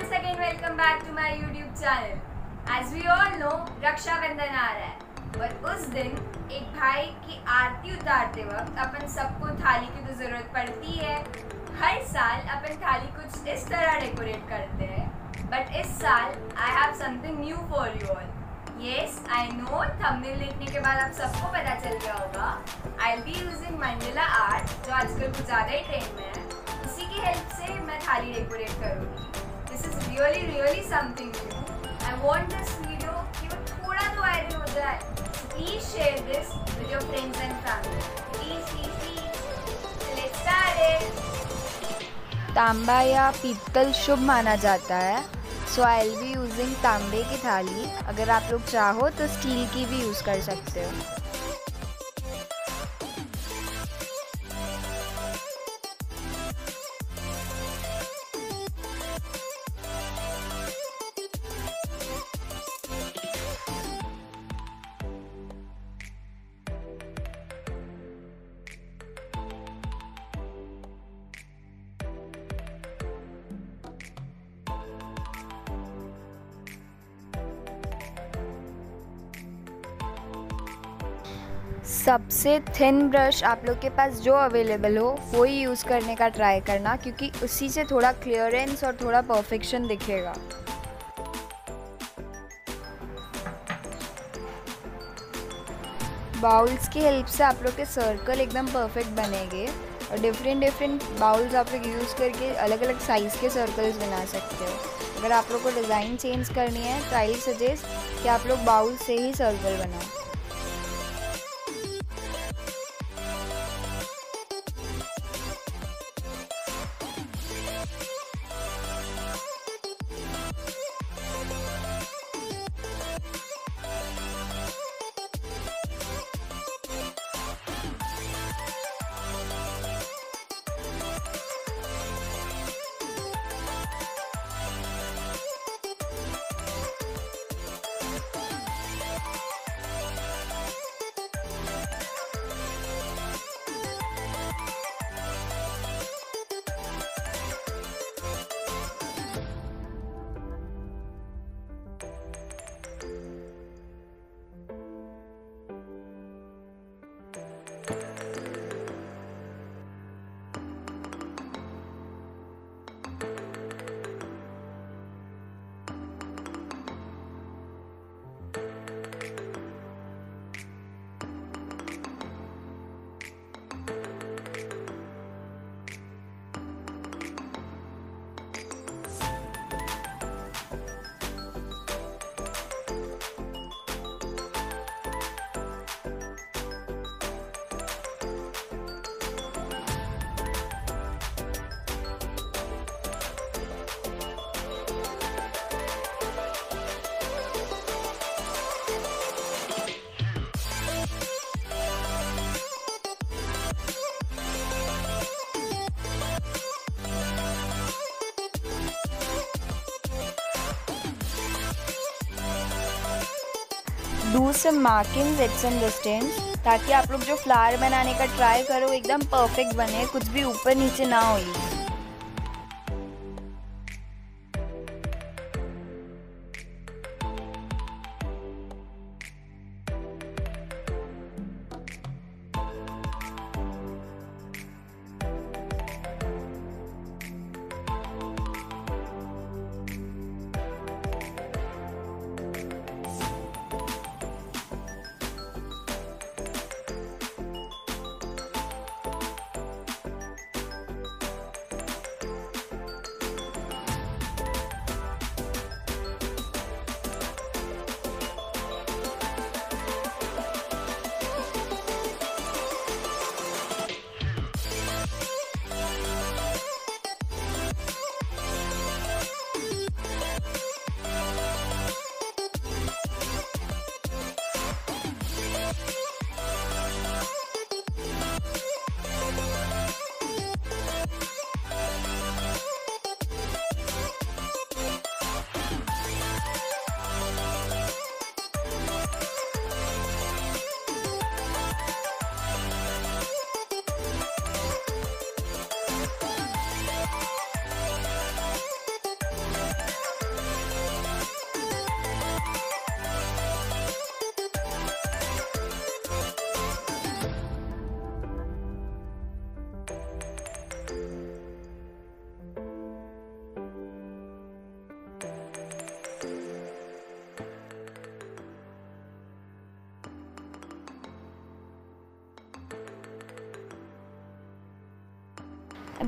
once again welcome back to my YouTube channel. As we all know, Rakshabandhan आ रहा है और उस दिन एक भाई की आरती उतारते वक्त अपन सबको थाली की तो ज़रूरत पड़ती है। हर साल अपन थाली कुछ इस तरह डेकोरेट करते हैं, बट इस साल I have something new for you all. Yes, I know thumbnail देखने के बाद आप सबको पता चल गया होगा। I'll be using Mandala art जो आजकल कुछ ज़्यादा ही ट्रेंड में है। उसी की हेल्प से मैं थाली डेकोरेट करूँगी। This is really something new. I want this video कि वो थोड़ा तो वायरल हो जाए. Please share this with your friends and family. Please. Let's start it. तांबा या पीतल शुभ माना जाता है, so I will be using तांबे की थाली। अगर आप लोग चाहो तो स्टील की भी यूज़ कर सकते हो। सबसे थिन ब्रश आप लोग के पास जो अवेलेबल हो वो ही यूज़ करने का ट्राई करना, क्योंकि उसी से थोड़ा क्लियरेंस और थोड़ा परफेक्शन दिखेगा। बाउल्स की हेल्प से आप लोग के सर्कल एकदम परफेक्ट बनेंगे और डिफरेंट बाउल्स आप लोग यूज़ करके अलग अलग साइज़ के सर्कल्स बना सकते हो। अगर आप लोग को डिज़ाइन चेंज करनी है तो आई सजेस्ट कि आप लोग बाउल से ही सर्कल बनाओ। Do some markings at some distance ताकि आप लोग जो फ्लावर बनाने का ट्राई करो एकदम परफेक्ट बने, कुछ भी ऊपर नीचे ना हो।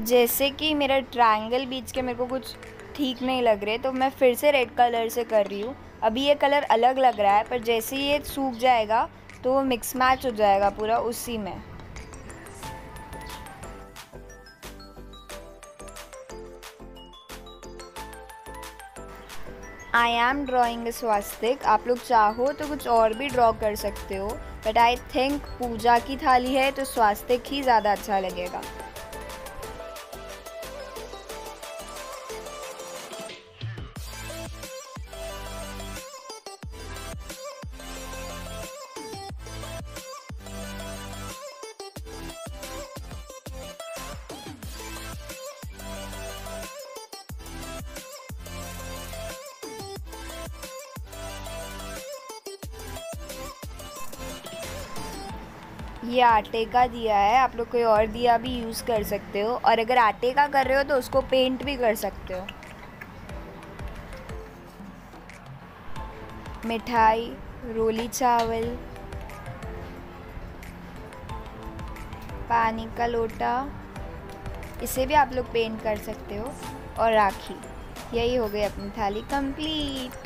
अब जैसे कि मेरा ट्रायंगल बीच के मेरे को कुछ ठीक नहीं लग रहे, तो मैं फिर से रेड कलर से कर रही हूँ। अभी ये कलर अलग लग रहा है, पर जैसे ही ये सूख जाएगा तो वो मिक्स मैच हो जाएगा पूरा उसी में। I am drawing a swastika. आप लोग चाहो तो कुछ और भी ड्रॉ कर सकते हो, बट आई थिंक पूजा की थाली है तो स्वास्तिक ही ज़्यादा अच्छा लगेगा। ये आटे का दिया है, आप लोग कोई और दिया भी यूज़ कर सकते हो, और अगर आटे का कर रहे हो तो उसको पेंट भी कर सकते हो। मिठाई, रोली चावल, पानी का लोटा, इसे भी आप लोग पेंट कर सकते हो, और राखी। यही हो गई अपनी थाली कंप्लीट।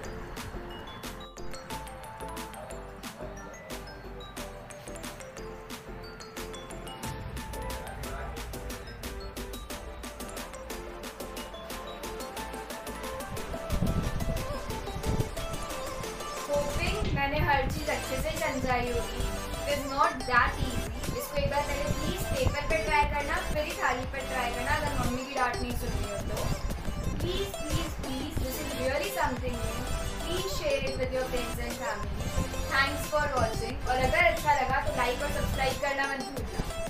मैंने हर चीज़ अच्छे से समझाई होगी। It is not that easy. इसको एक बार पहले प्लीज़ पेपर पे ट्राई करना, फिर ही थाली पर ट्राई करना। अगर मम्मी की डांट नहीं सुननी हो तो please please please, this is really something new. Please share it with your friends and family. Thanks for watching, और अगर अच्छा लगा तो लाइक और सब्सक्राइब करना मत भूलना।